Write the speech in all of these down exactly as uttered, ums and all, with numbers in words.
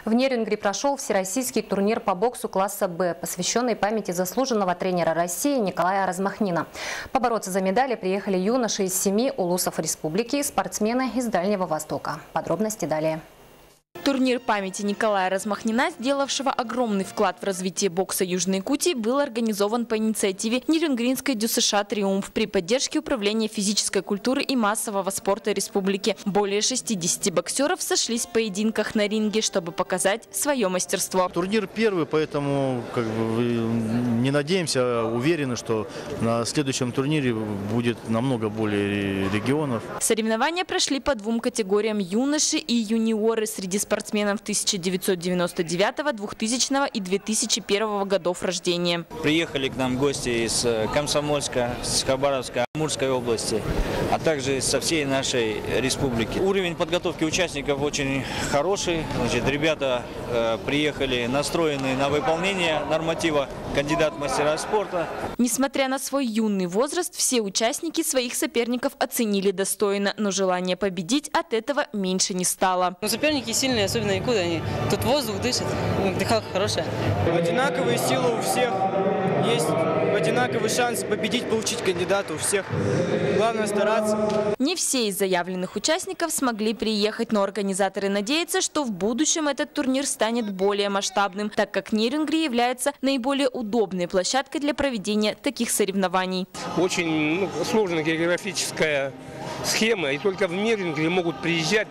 В Нерюнгри прошел всероссийский турнир по боксу класса «Б», посвященный памяти заслуженного тренера России Николая Размахнина. Побороться за медали приехали юноши из семи улусов республики и спортсмены из Дальнего Востока. Подробности далее. Турнир памяти Николая Размахнина, сделавшего огромный вклад в развитие бокса Южной Якутии, был организован по инициативе Нерюнгринской ДЮСШ «Триумф» при поддержке Управления физической культуры и массового спорта республики. Более шестидесяти боксеров сошлись в поединках на ринге, чтобы показать свое мастерство. Турнир первый, поэтому как бы, не надеемся, а уверены, что на следующем турнире будет намного более регионов. Соревнования прошли по двум категориям: юноши и юниоры среди спортсменов тысяча девятьсот девяносто девятого, двухтысячного и две тысячи первого годов рождения. Приехали к нам гости из Комсомольска, с Хабаровска, Амурской области, а также со всей нашей республики. Уровень подготовки участников очень хороший. Значит, ребята э, приехали настроенные на выполнение норматива кандидат в мастера спорта. Несмотря на свой юный возраст, все участники своих соперников оценили достойно, но желание победить от этого меньше не стало. Но соперники сильные, особенно якуты, они тут воздух дышат, дыхалка хорошая. Одинаковые силы у всех, есть одинаковый шанс победить, получить кандидата у всех. Главное стараться. Не все из заявленных участников смогли приехать, но организаторы надеются, что в будущем этот турнир станет более масштабным, так как Нерюнгри является наиболее удобной площадкой для проведения таких соревнований. Очень ну, сложная географическая схема, и только в Нерюнгри могут приезжать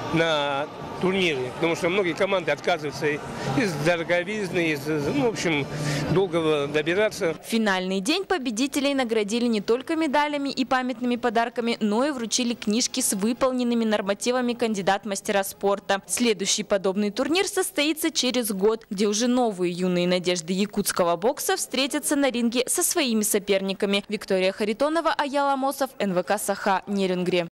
на турниры, потому что многие команды отказываются из дороговизны, из, ну, в общем, долго добираться. В финальный день победителей наградили не только медалями и памятными подарками, но и вручили книжки с выполненными нормативами кандидат в мастера спорта. Следующий подобный турнир состоится через год, где уже новые юные надежды якутского бокса встретятся на ринге со своими соперниками. Виктория Харитонова, Аял Амосов, эн вэ ка «Саха», Нерюнгри.